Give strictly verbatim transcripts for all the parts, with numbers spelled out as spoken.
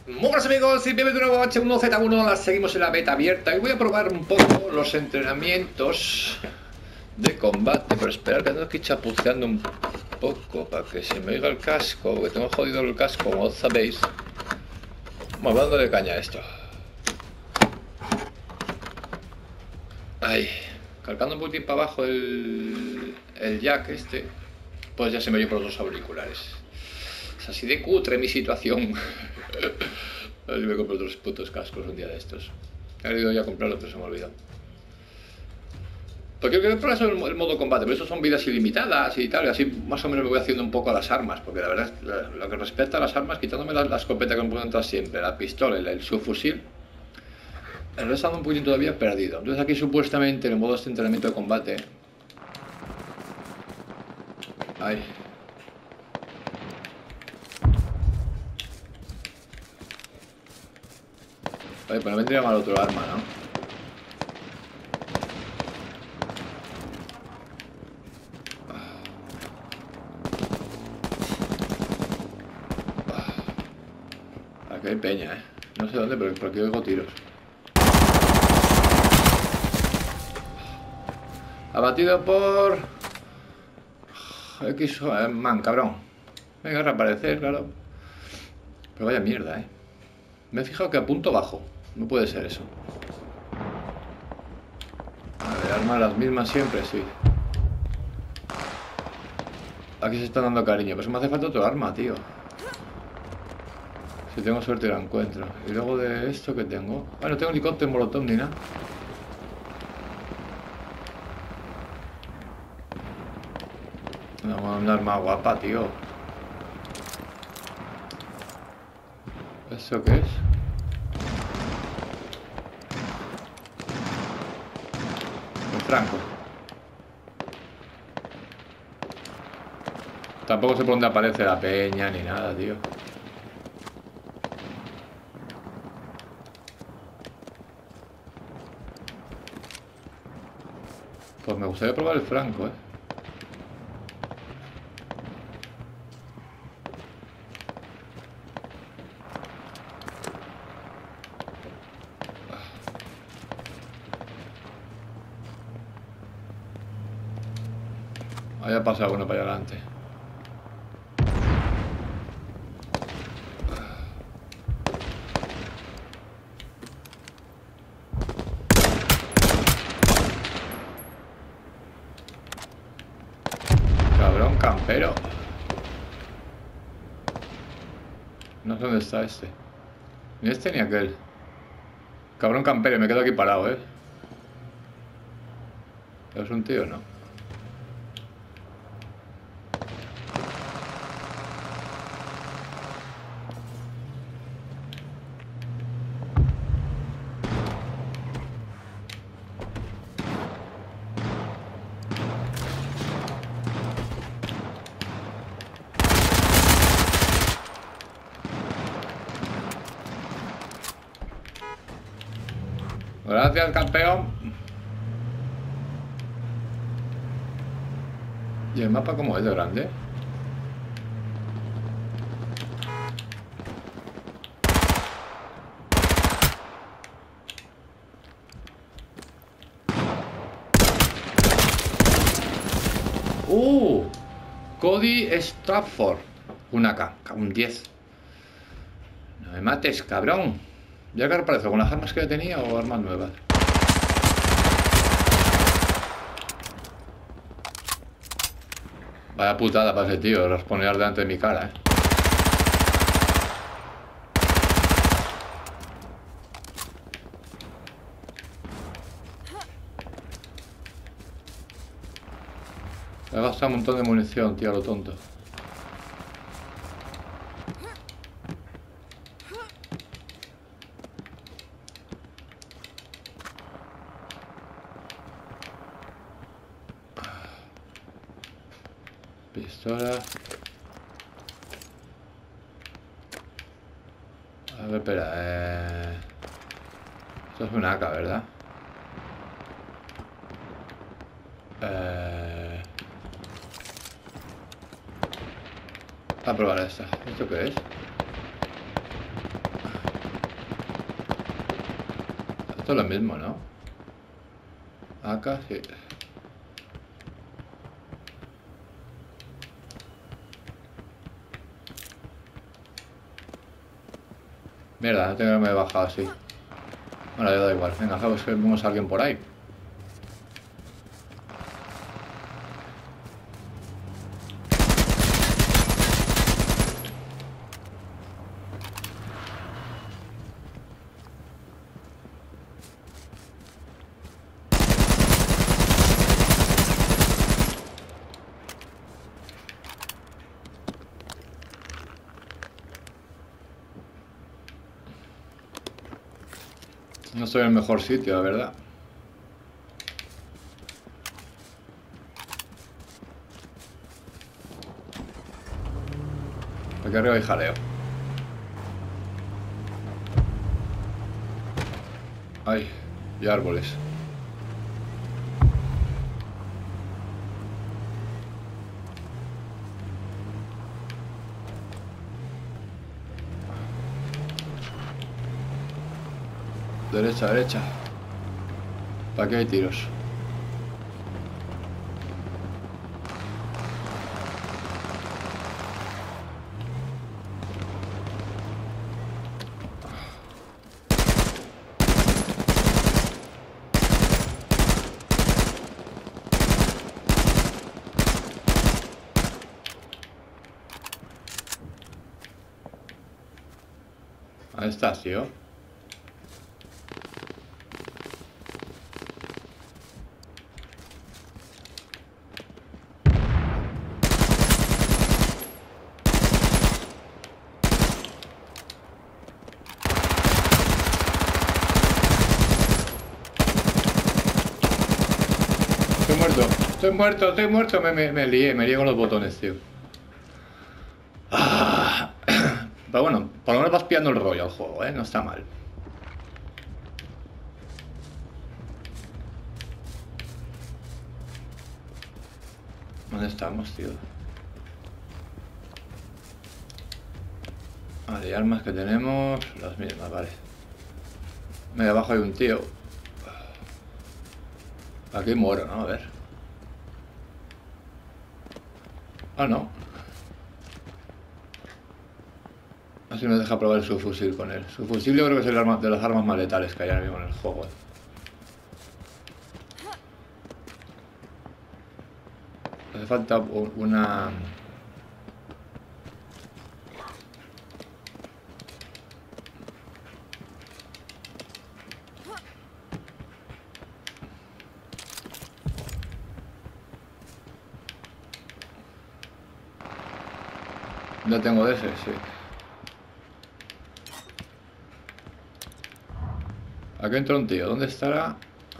Muy buenos amigos y bienvenidos de nuevo a H uno Z uno. Seguimos en la beta abierta y voy a probar un poco los entrenamientos de combate. Pero esperar que ando aquí chapuceando un poco para que se me oiga el casco, porque tengo jodido el casco, como sabéis. Vamos dándole caña a esto. Ahí, cargando un poquitín para abajo el, el jack este, pues ya se me oye por los dos auriculares. Es así de cutre mi situación. A ver si me compro otros putos cascos un día de estos. He ido ya a comprarlo, pero se me ha olvidado. Porque quiero probar el, el modo combate, pero estos son vidas ilimitadas y tal, y así más o menos me voy haciendo un poco a las armas, porque la verdad, la, lo que respecta a las armas, quitándome la, la escopeta que me puedo entrar siempre, la pistola y el, el subfusil, el resto ando un poquito todavía perdido. Entonces aquí supuestamente en el modo de entrenamiento de combate... Ay... Oye, pues no vendría mal otro arma, ¿no? Aquí hay peña, ¿eh? No sé dónde, pero por aquí oigo tiros. Abatido por... X... Man, cabrón. Venga a reaparecer, claro. Pero vaya mierda, ¿eh? Me he fijado que apunto bajo. No puede ser eso. A ver, armas las mismas siempre, sí. Aquí se está dando cariño. Pero me hace falta otro arma, tío. Si tengo suerte la encuentro. Y luego de esto que tengo... Ah, no tengo ni cóctel molotov ni nada. No, un arma guapa, tío. ¿Eso qué es? El franco. Tampoco sé por dónde aparece la peña ni nada, tío. Pues me gustaría probar el franco, eh. Ahí ha pasado uno para allá adelante. Cabrón campero. No sé dónde está este. Ni este ni aquel. Cabrón campero, me quedo aquí parado, eh. ¿Es un tío o no? Gracias, campeón. ¿Y el mapa cómo es de grande? ¡Uh! Cody Stratford. Una K, un diez. No me mates, cabrón. Ya que reaparezco con las armas que ya tenía o armas nuevas. Vaya putada para ese tío, responder delante de mi cara, eh. He gastado un montón de munición, tío, a lo tonto. Pistola. A ver, espera. Eh... Esto es una A K, ¿verdad? Eh... A probar esta. ¿Esto qué es? Esto es lo mismo, ¿no? Acá sí. Mierda, no tengo que haberme bajado así. Bueno, ya da igual. Venga, vamos que vemos a alguien por ahí. No estoy en el mejor sitio, la verdad. Aquí arriba hay jaleo. Ay, y árboles. Derecha, derecha. ¿Para qué hay tiros? Ahí estás, tío. Estoy muerto, estoy muerto, estoy muerto. Me, me, me lié, me lié con los botones, tío. Ah. Pero bueno, por lo menos vas pillando el rollo al juego, ¿eh? No está mal. ¿Dónde estamos, tío? Vale, armas que tenemos, las mismas, vale. Medio abajo hay un tío. Aquí muero, ¿no? A ver. Ah, no. Así me deja probar su fusil con él. Su fusil yo creo que es el arma, de las armas más letales que hay ahora mismo en el juego. ¿eh? Hace falta una... No tengo de ese, sí. Aquí entra un tío. ¿Dónde estará?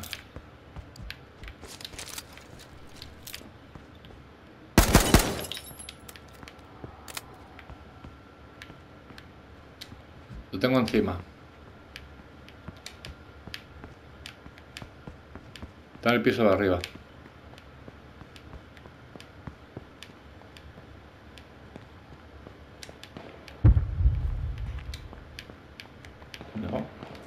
Lo tengo encima. Está en el piso de arriba. No.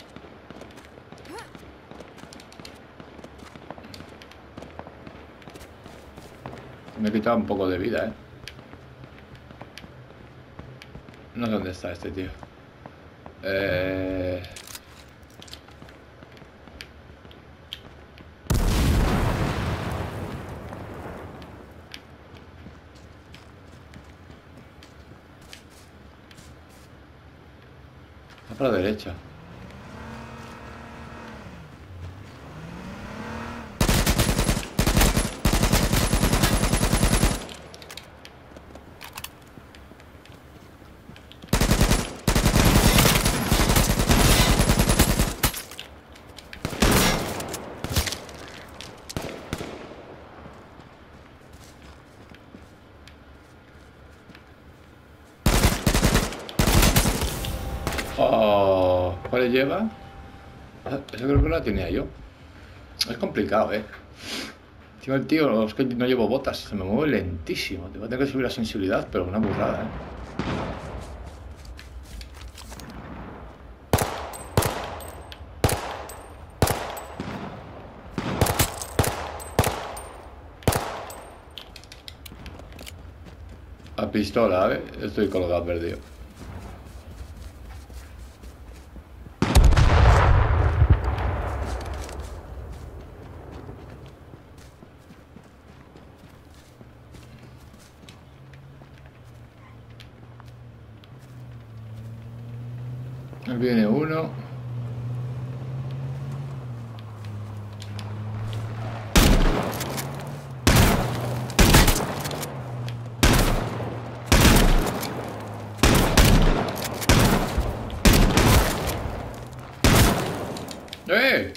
Me he quitado un poco de vida, ¿eh? No sé dónde está este tío. Eh... Está para la derecha. Oh, ¿cuál le lleva? Eso creo que la tenía yo. Es complicado, eh. Tío, el tío, es que no llevo botas, se me mueve lentísimo. Te voy a tener que subir la sensibilidad, pero una burrada, eh. A pistola, ¿eh? Estoy colgado, perdido. Viene uno. ¡Eh!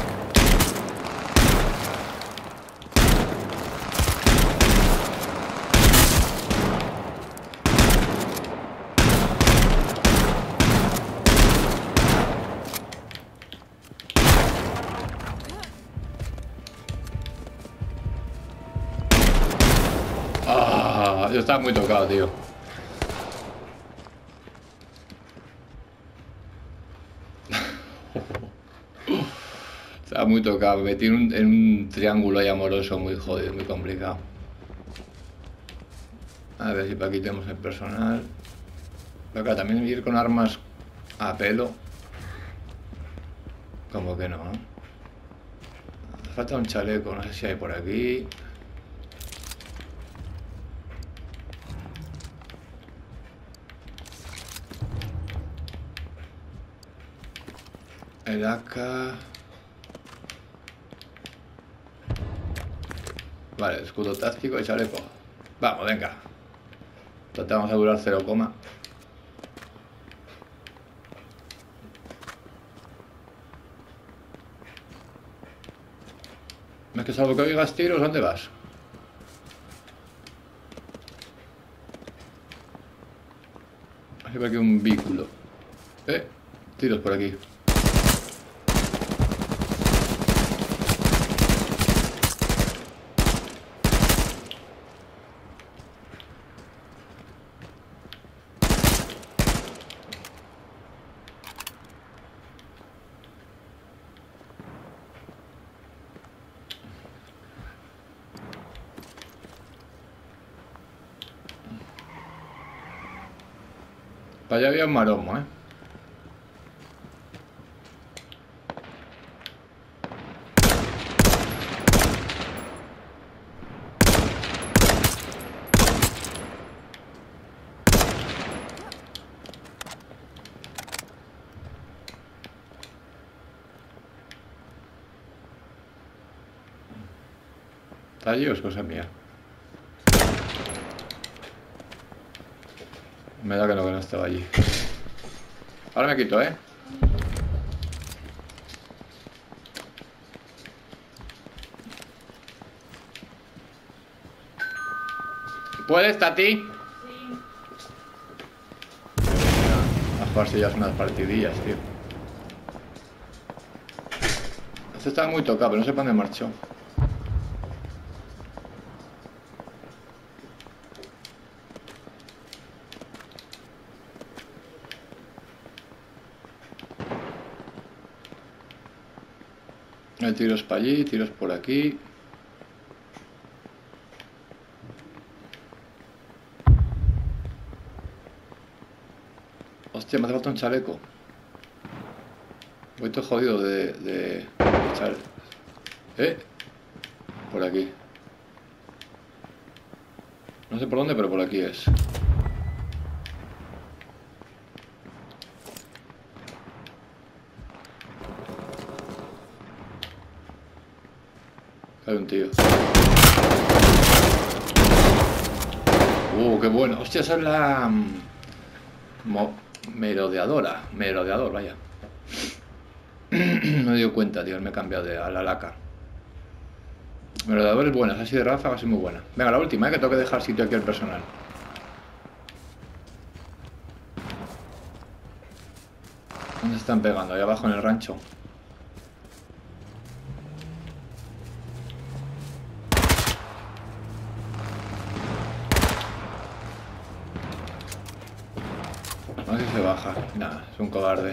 Ah, yo estaba muy tocado, tío. Estaba muy tocado, me metí en un, en un triángulo ahí amoroso muy jodido, muy complicado. A ver si para aquí tenemos el personal. Pero claro, también ir con armas a pelo. Como que no, ¿no? Falta un chaleco, no sé si hay por aquí. El A K. Vale, escudo táctico y chaleco. Vamos, venga. Tratamos de durar cero coma. Es que salvo que oigas tiros, ¿dónde vas? Hay por aquí un vehículo. Eh, tiros por aquí. Para allá había un maromo, ¿eh? ¿Está allí o es cosa mía? Me da que no, que no estaba allí. Ahora me quito, ¿eh? ¿Puedes, Tati? Sí. A jugarse ya unas partidillas, tío. Este estaba muy tocado, pero no sé para dónde marchó. Hay tiros para allí, tiros por aquí. Hostia, me hace falta un chaleco. Voy todo jodido de, de, de echar. ¿Eh? Por aquí. No sé por dónde, pero por aquí es. Hay un tío. Uh, qué bueno. Hostia, esa es la... Mo merodeadora. Merodeador, vaya. No me dio cuenta, tío. Me he cambiado de, a la laca. Merodeador es buena. Es así de ráfaga, así muy buena. Venga, la última, ¿eh? Que tengo que dejar sitio aquí al personal. ¿Dónde están pegando? Ahí abajo en el rancho. A ver si se baja. Nada, es un cobarde.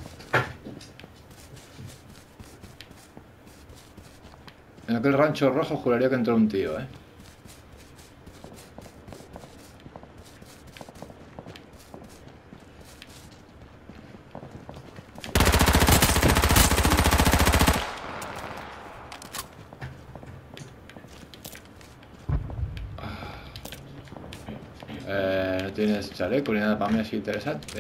En aquel rancho rojo juraría que entró un tío, ¿eh? No tienes chaleco ni nada para mí así interesante.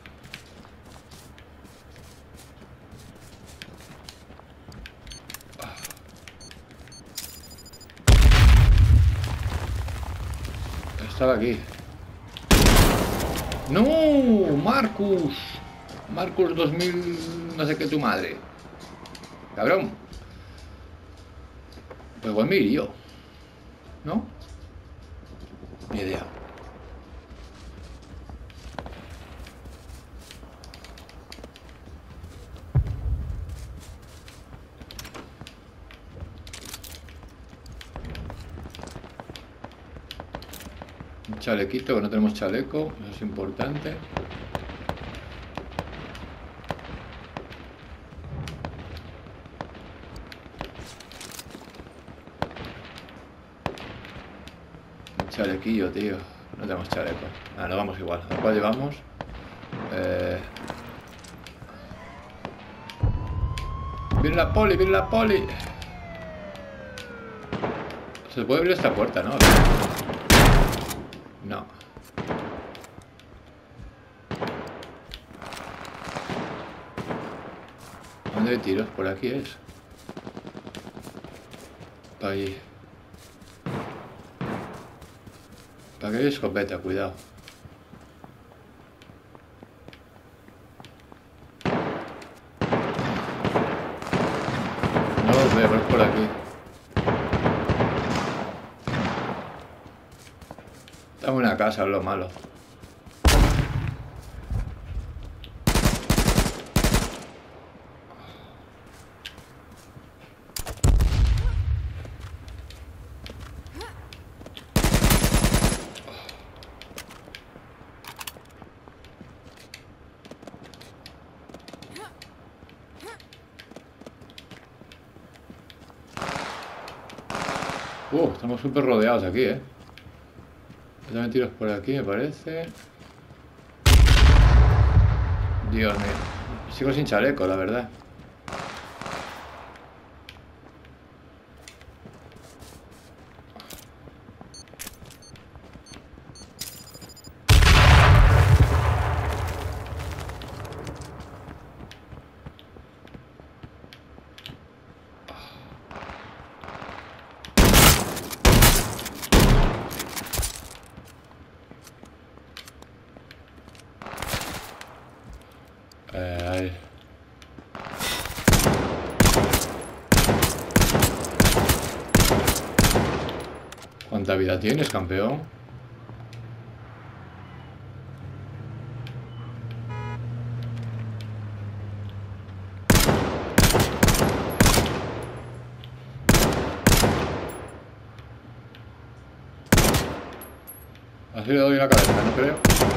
Estaba aquí. ¡No! ¡Marcus! Marcus dos mil... no sé qué tu madre. Cabrón. Pues igual me iría. ¿No? Ni idea. Un chalequito, que no tenemos chaleco. Eso es importante. Chalequillo, tío. No tenemos chaleco. Nada, no vamos igual. ¿A cuál llevamos? Eh... Viene la poli, viene la poli. Se puede abrir esta puerta, ¿no? No. ¿Dónde hay tiros? Por aquí es. Para allí. Para que hay escopeta, cuidado. No los veo, pero es por aquí. Está en una casa, es lo malo. Uh, estamos súper rodeados aquí, eh. Yo también tiros por aquí, me parece. Dios mío. Sigo sin chaleco, la verdad. Eh, ahí. ¿Cuánta vida tienes, campeón? Así le doy la cabeza, no creo.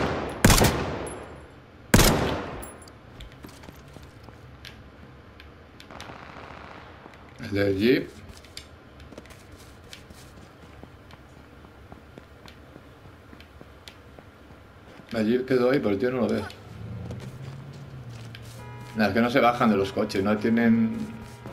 El del jeep. El jeep quedó ahí, pero el tío no lo ve. Nada, es que no se bajan de los coches, no tienen...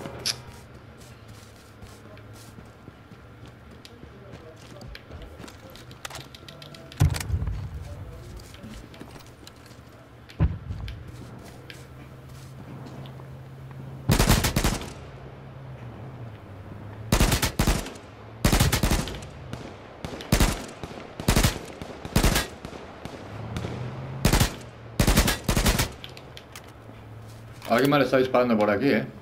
Alguien más le está disparando por aquí, eh.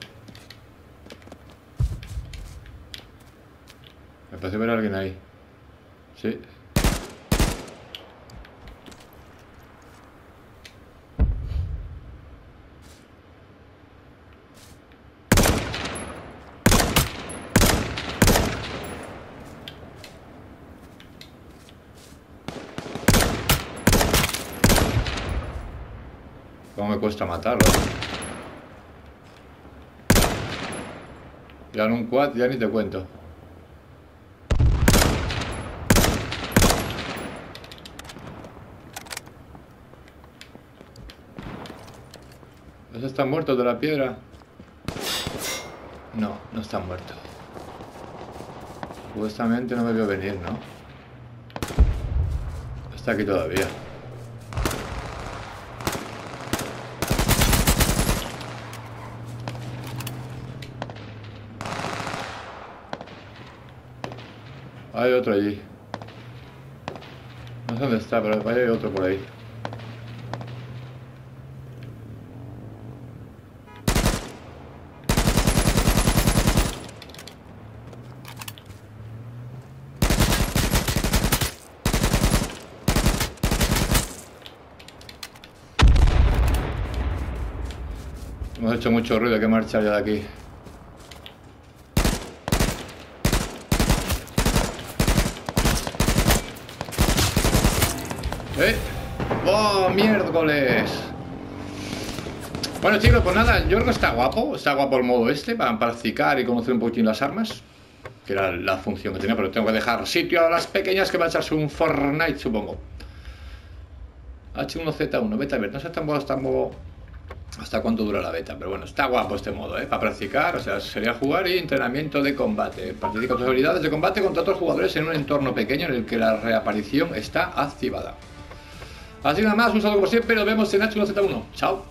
Me parece ver a alguien ahí. Sí. ¿Cómo me cuesta matarlo? Ya en un quad ya ni te cuento. ¿Esos están muertos de la piedra? No, no están muertos. Supuestamente no me veo venir, ¿no? Está aquí todavía. Hay otro allí. No sé dónde está, pero hay otro por ahí. Hemos hecho mucho ruido, hay que marchar ya de aquí. ¿Eh? ¡Oh, miércoles! Bueno, chicos, pues nada, yo creo que está guapo. Está guapo el modo este para practicar y conocer un poquitín las armas, que era la función que tenía, pero tengo que dejar sitio a las pequeñas que va a echarse un Fortnite, supongo. H uno Z uno, beta abierta. No sé tampoco hasta, hasta cuánto dura la beta, pero bueno, está guapo este modo, ¿eh? Para practicar, o sea, sería jugar y entrenamiento de combate. Practica tus habilidades de combate contra otros jugadores en un entorno pequeño en el que la reaparición está activada. Así nada más, un saludo como siempre, nos vemos en H uno Z uno. Chao.